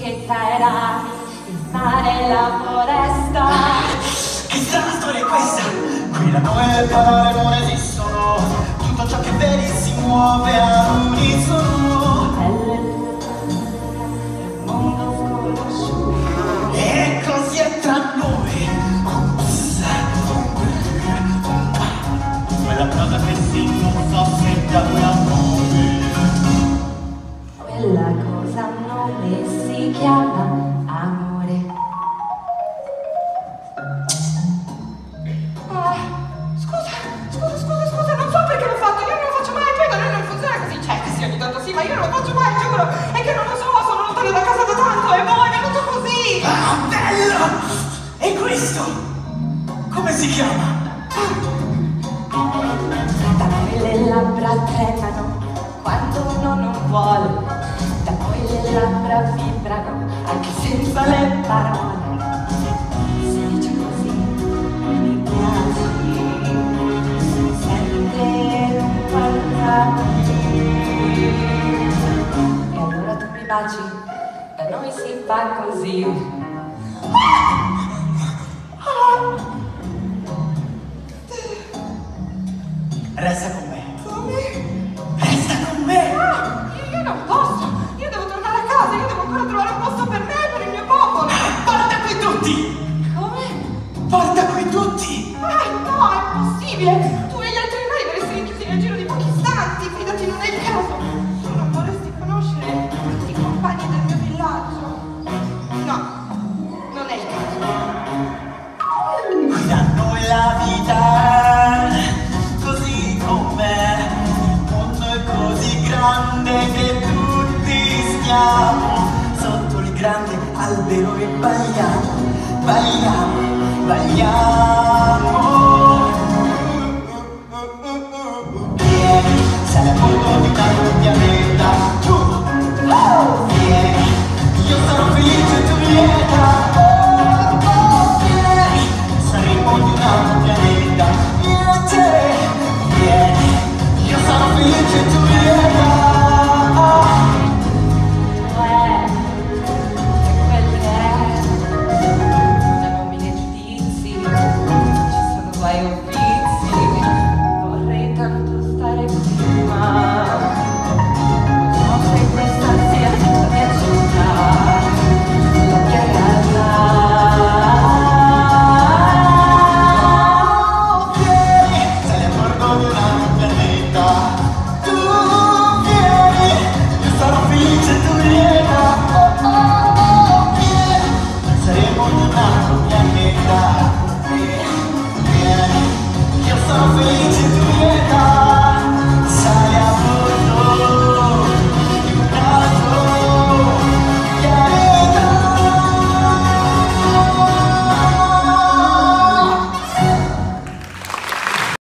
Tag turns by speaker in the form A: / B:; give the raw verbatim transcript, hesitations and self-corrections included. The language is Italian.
A: Che era il mare e la foresta.
B: Che strana storia è questa? Qui la noi le parole non esistono. Tutto ciò che vedi si muove all'unisono.
A: Il mondo sconosciuto.
B: E così è tra noi. Quella cosa che sì, non so se da un amore.
A: Quella cosa nome si chiama amore.
C: Ah, scusa, scusa, scusa, scusa, non so perché l'ho fatto, io non lo faccio mai, poi da noi non funziona così, cioè che sì, ogni tanto sì, ma io non lo faccio mai, giuro, è che non lo so, sono lontano da casa da tanto e poi è venuto così!
B: Ah, bello! E questo? Come si chiama?
A: Da noi le labbra tremano quando uno non vuole. Da noi le labbra vibrano anche senza le parole. Si dice così, mi piaci, sente un qualcosa. E allora tu mi baci, da noi si fa così.
B: Resta con me.
C: Come?
B: Resta con me!
C: Ah, io, io non posso, io devo tornare a casa, io devo ancora trovare un posto per me e per il mio popolo.
B: Porta qui tutti!
C: Come?
B: Porta qui tutti!
C: Ah, no, è impossibile! Tu e gli altri animali dovreste rinchiusi nel giro di pochi istanti, fidati, non è il caso! Tu non vorresti conoscere tutti i compagni del mio villaggio? No, non è il caso.
B: Qui da noi la vita, così com'è, il mondo è così grande che tutti stiamo sotto il grande albero e balliamo, balliamo, balliamo. Vieni, sarà